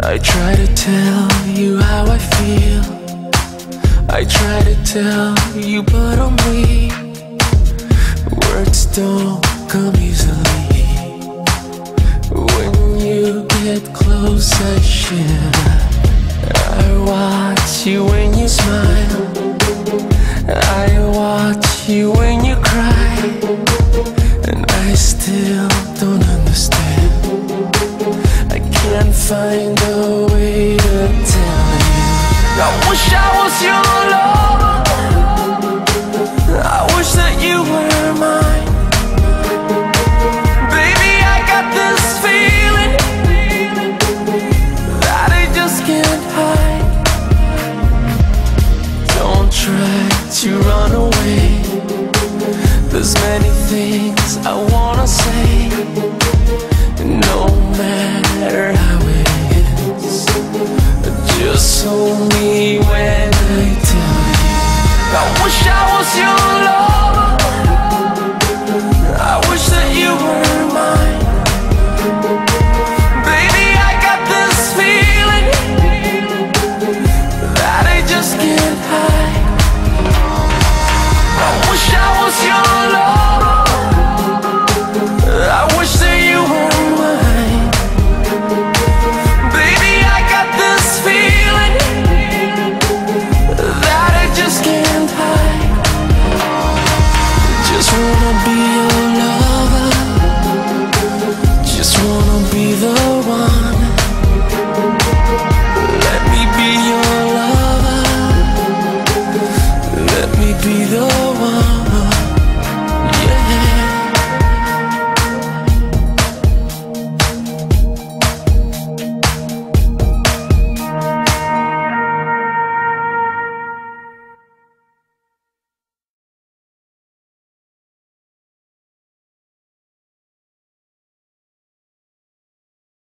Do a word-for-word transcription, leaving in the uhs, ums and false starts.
I try to tell you how I feel. I try to tell you, but I'm weak. Words don't come easily. When you get close, I shiver. I watch you when you smile. I watch you when you cry. And I still don't understand. I can't find